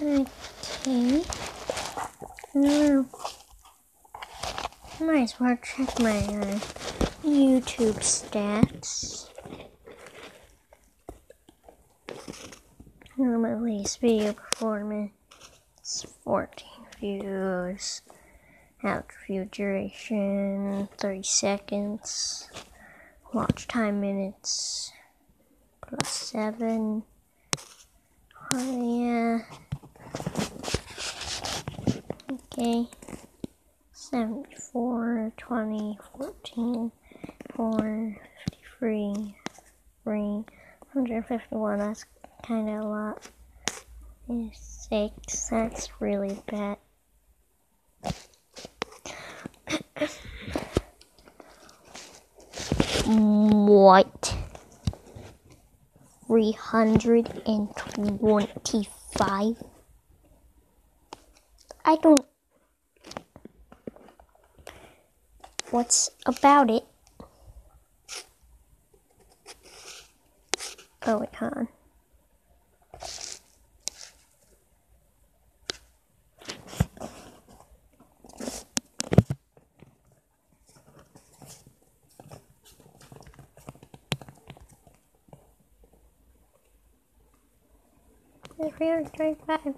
Okay. Might as well check my YouTube stats. My latest video performance, 14 views. Average view duration, 30 seconds. Watch time minutes, +7. Oh yeah. Okay. 74, 20, 14, 4, 53, 3, 151. That's kind of a lot. 6. That's really bad. What? 325? I don't. What's about it? Oh, wait, hold on. There's 325.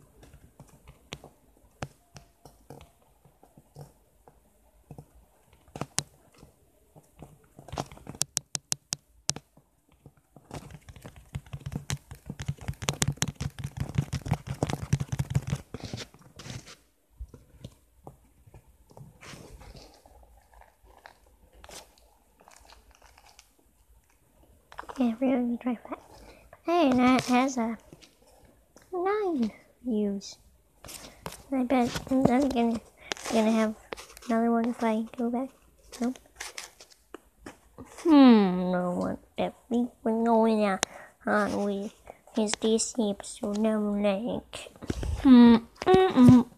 Yeah, 325. Hey, that has a 9 views. I bet I'm gonna have another one if I go back. Nope. No one definitely going on with his DC episode no link.